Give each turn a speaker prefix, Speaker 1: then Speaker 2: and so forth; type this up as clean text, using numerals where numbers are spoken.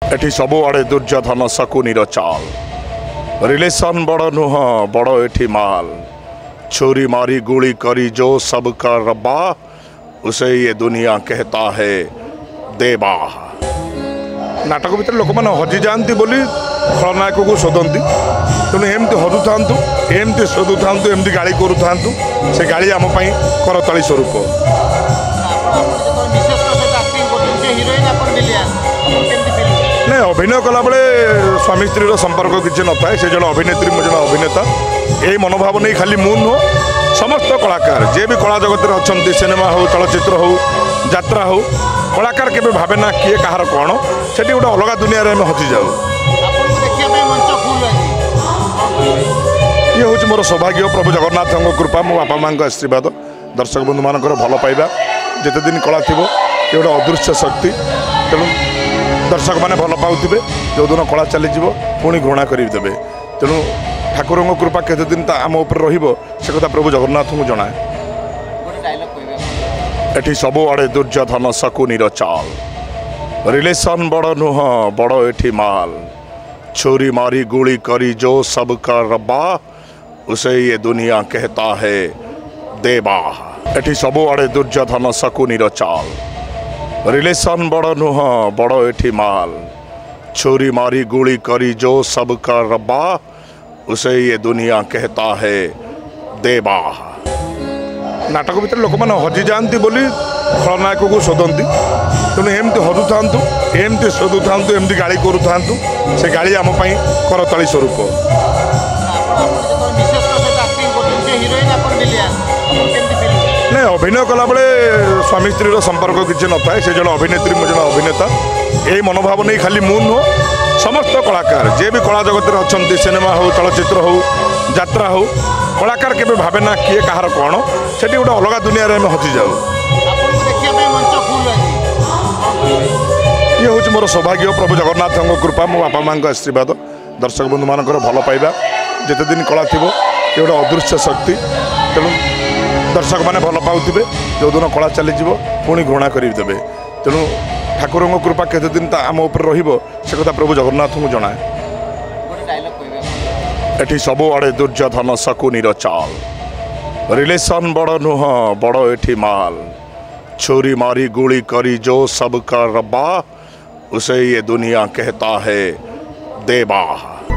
Speaker 1: एठी सबु आड़े दुर्योधन शकुनीर चाल रिलेशन बड़ नुह बड़ एठी माल छुरी मारी गुली करी जो सबका रब्बा उसे ये दुनिया कहता है देवा। नाटक भितर लोक मैंने हजि जाती बोली खलनायक को शोधती तेणु एमती हजु था एमती शोधु था एमती गाड़ी करू था से गाड़ी आम करताली स्वरूप। नहीं अभिनय कला बेले स्वामी स्त्री संपर्क किसी न था से जन अभिनेत्री मुझे अभिनेता यही मनोभाव नहीं खाली मु नुह समस्त कलाकार जे भी कला जगत अच्छा सिनेमा हो चलचित्र हो यात्रा हो कलाकार के भावे ना किए कहार कौन से गोटे अलग दुनिया में हजि जाऊ। ये हूँ मोर सौभाग्य प्रभु जगन्नाथ कृपा मो बापा माँ आशीर्वाद दर्शक बंधु मान भल पाइबा जिते दिन कला थी ये गोटे अदृश्य शक्ति तेणु दर्शक मैंने भल पाऊे जो दिन कला चली पुणी घृणा करदे तेणु ठाकुर कृपा केते दिन आम उपर से कथा प्रभु जगन्नाथ को जनाए। एठी सबु आड़े दुर्योधन शकुनीर चाल रिलेशन बड़ नुह बड़ एठी माल छुरी मारी गुली करी जो सबका रब्बा उसे ये दुनिया कहता है देवा। एठी सबु आड़े दुर्योधन शकुनीर चाल रिलेशन बड़ नुह बड़ एठी माल छुरी मारी गुली करी जो सबका रब्बा उसे ये दुनिया कहता है देवा। नाटक भितर लोक मैंने हजि जाती बोली खलनायक को शोधती तेणु एमती हजु था एमती शोधु था एमती गाड़ी करू था से गाड़ी आम करताली स्वरूप। नहीं अभिनय कला बेले स्वामी स्त्री संपर्क किसी न था से जन अभिनेत्री मुझे अभिनेता यही मनोभाव नहीं खाली मु नुह समस्त कलाकार जे भी कला जगत अच्छा सिनेमा हो चलचित्र हो यात्रा हो कलाकार के भावे ना किए कहार कौन से गोटे अलग दुनिया में हजि जाऊ। ये हूँ मोर सौभाग्य प्रभु जगन्नाथ कृपा मो बापा माँ आशीर्वाद दर्शक बंधु मान भल पाइबा जिते दिन कला थी ये गोटे अदृश्य शक्ति तेणु दर्शक मैंने भल पाऊे जो दिन कला चली पुणी घृणा करदे तेणु ठाकुर कृपा केते दिन आम उपर से कथा प्रभु जगन्नाथ को जनाए। एठी सबु आड़े दुर्योधन शकुनीर चाल रिलेशन बड़ नुह बड़ एठी माल छुरी मारी गुली करी जो सबका रब्बा उसे ये दुनिया कहता है देवा।